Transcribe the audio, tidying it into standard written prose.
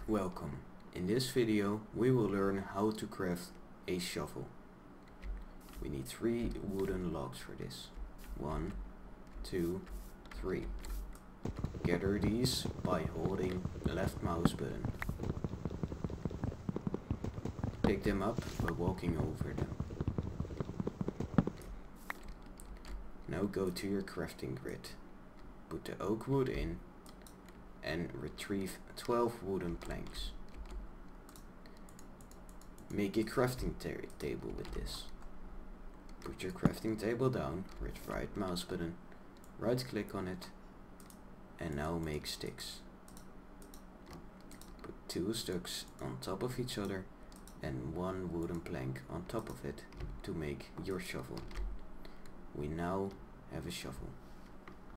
Welcome. In this video we will learn how to craft a shovel. We need 3 wooden logs for this. 1, 2, 3. Gather these by holding the left mouse button. Pick them up by walking over them. Now go to your crafting grid. Put the oak wood in and retrieve 12 wooden planks. Make a crafting table with this. Put your crafting table down with right mouse button, right click on it, and now make sticks. Put 2 sticks on top of each other and 1 wooden plank on top of it to make your shovel. We now have a shovel.